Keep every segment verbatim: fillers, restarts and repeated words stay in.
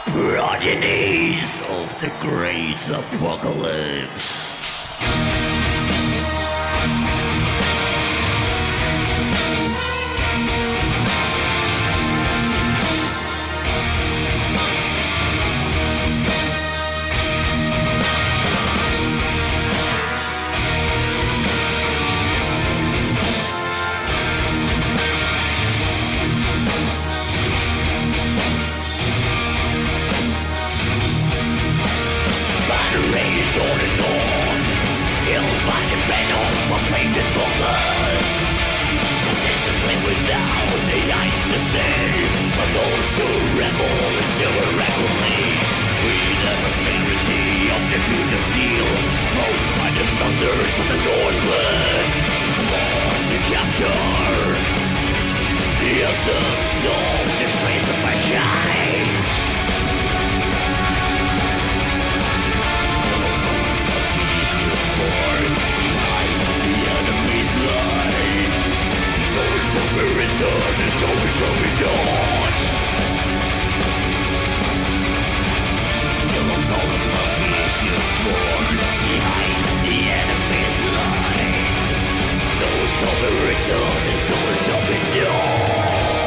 Progenies of the great apocalypse. On and on, killed by the venom of painted for blood. Consistently without the eyes to see, for those who rebel and irregularly, we the prosperity of the future seal, moved by the thunders of the Northland, born to capture the essence of the place of my child. It's always shall be done. Still on souls must be issued for behind the enemy's line. So it shall be written, and so it shall be done.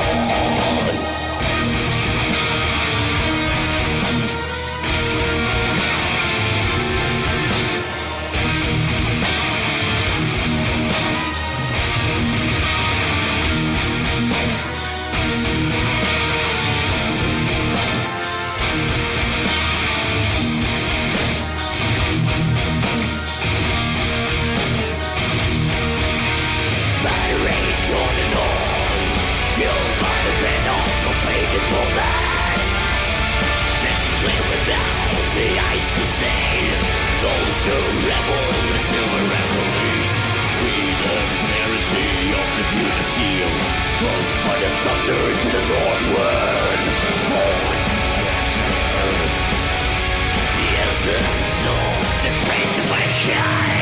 Those who rebel, the silver revelry, we the conspiracy of the future seal, moved by the thunders of the Northward, born the essence of the place of my shine.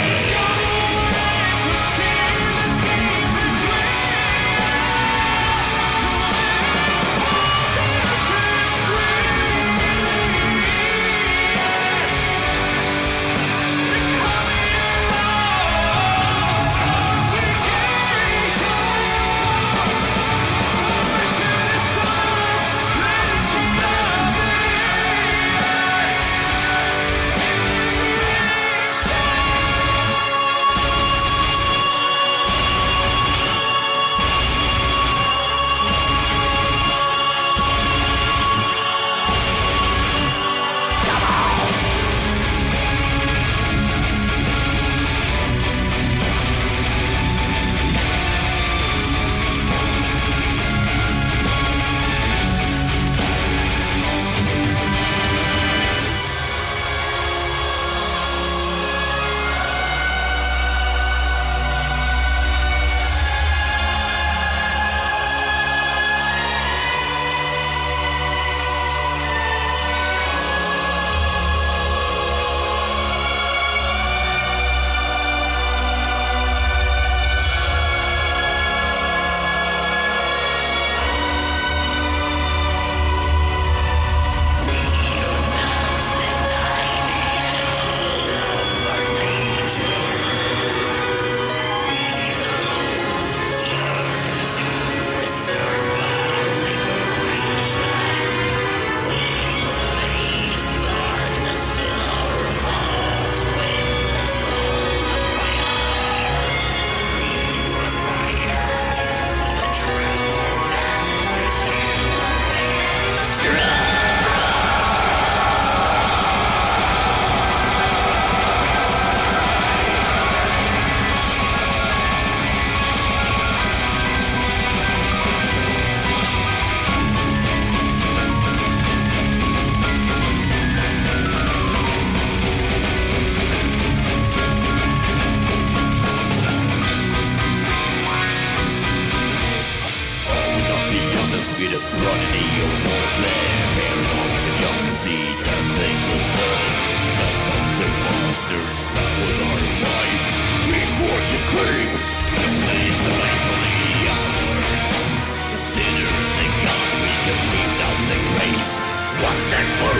and